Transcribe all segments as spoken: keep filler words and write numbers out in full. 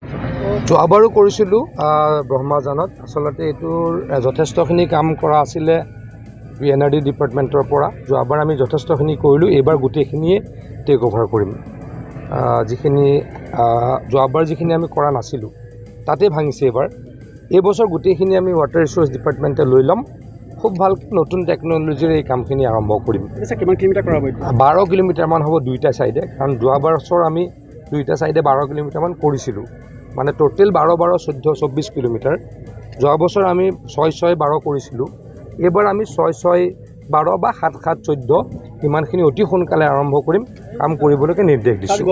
যোৱাবাৰো কৰিছিলোঁ ব্ৰহ্মাজানত আচলতে এইটোৰ যথেষ্টখিনি কাম কৰা আছিলে পি এন আৰ ডি ডিপাৰ্টমেণ্টৰ পৰা যোৱাবাৰ আমি যথেষ্টখিনি কৰিলোঁ এইবাৰ গোটেইখিনিয়ে টেক অভাৰ কৰিম যিখিনি যোৱাবাৰ যিখিনি আমি কৰা নাছিলোঁ তাতে ভাঙিছে এইবাৰ এইবছৰ গোটেইখিনি আমি ৱাটাৰ ৰিচোৰ্চ ডিপাৰ্টমেণ্টে লৈ ল'ম খুব ভালকৈ নতুন টেকন'লজিৰ এই কামখিনি আৰম্ভ কৰিম কিমান কিলোমিটাৰ কৰা হ'ব বাৰ কিলোমিটাৰমান হ'ব দুইটা ছাইডে কাৰণ যোৱাবাৰ বছৰ আমি দুইটা ছাইডে বাৰ কিলোমিটাৰমান কৰিছিলোঁ মানে টোটেল বাৰ বাৰ চৈধ্য চৌব্বিছ কিলোমিটাৰ যোৱা বছৰ আমি ছয় ছয় বাৰ কৰিছিলোঁ এইবাৰ আমি ছয় ছয় বাৰ বা সাত সাত চৈধ্য ইমানখিনি অতি সোনকালে আৰম্ভ কৰিম কাম কৰিবলৈকে নিৰ্দেশ দিছোঁ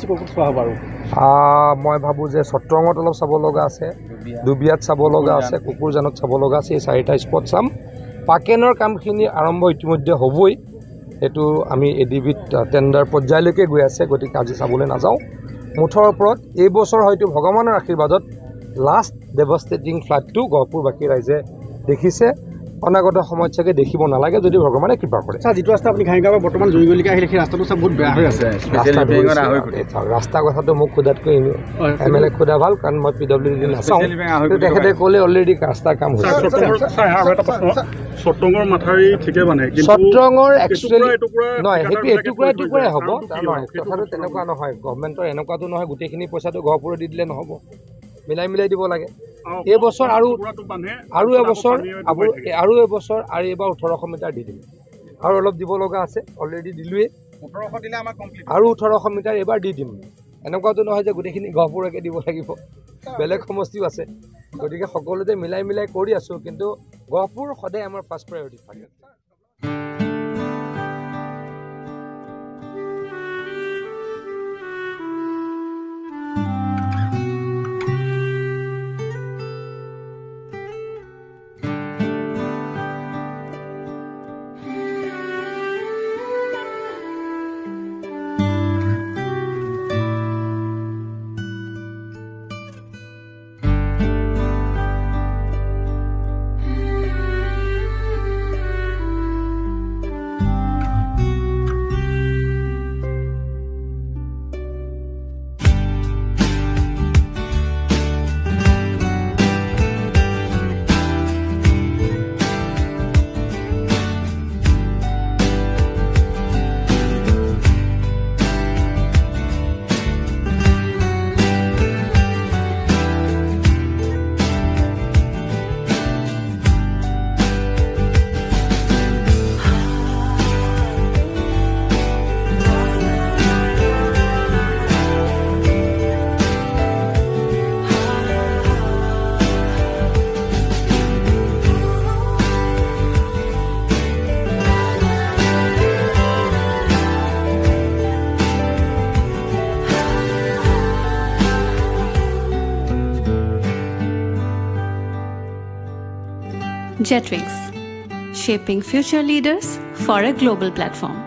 মই ভাবোঁ যে চট্ৰঙত অলপ চাব লগা আছে দুবিয়াত চাব লগা আছে কুকুৰজানত চাব লগা আছে এই চাৰিটা স্পট চাম পাকেনৰ কামখিনি আৰম্ভ ইতিমধ্যে হ'বই সেইটো আমি এ ডি বিত টেণ্ডাৰ পৰ্যায়লৈকে গৈ আছে গতিকে আজি চাবলৈ নাযাওঁ মুঠৰ ওপৰত এইবছৰ হয়তো ভগৱানৰ আশীৰ্বাদত লাষ্ট ডেভাষ্টেটিং ফ্লাডটো গহপুৰবাসী ৰাইজে দেখিছে অনাগত সময়ত চাগে দেখিব নালাগে যদি ভগৱানে কৃপা কৰে যিটো ৰাস্তা আপুনি ঘাইগাঁৱৰ বৰ্তমান জুৰিগলিকে আহিলে সেই ৰাস্তাটো বহুত বেয়া হৈ আছে ৰাস্তা কথাটো মোক সোধাতকৈ এম এল এ সোধা ভাল কাৰণ মই পি ডব্লিউ ডি নাচাওঁ তেখেতে ক'লে অলৰেডি ৰাস্তাৰ কাম হৈছে চট্ৰঙৰ মাথাউৰি ঠিকে মানে চট্ৰঙৰ একচুৱেলি নহয় সেইটো এটুকুৰা এটুকুৰাই হ'ব তাৰ নহয় কথাটো তেনেকুৱা নহয় গভৰ্ণমেণ্টৰ এনেকুৱাটো নহয় গোটেইখিনি পইচাটো গহপুৰত দি দিলে নহ'ব মিলাই মিলাই দিব লাগে এইবছৰ আৰু আৰু এবছৰ আৰু এবছৰ আৰু এইবাৰ ওঠৰশ মিটাৰ দি দিম আৰু অলপ দিব লগা আছে অলৰেডি দিলোৱেই আৰু ওঠৰশ মিটাৰ এইবাৰ দি দিম এনেকুৱাটো নহয় যে গোটেইখিনি গহপুৰকে দিব লাগিব বেলেগ সমষ্টিও আছে গতিকে সকলোতে মিলাই মিলাই কৰি আছোঁ কিন্তু গহপুৰ সদায় আমাৰ ফাৰ্ষ্ট প্ৰায়ৰিটি থাকে Jetwings, shaping future leaders for a global platform.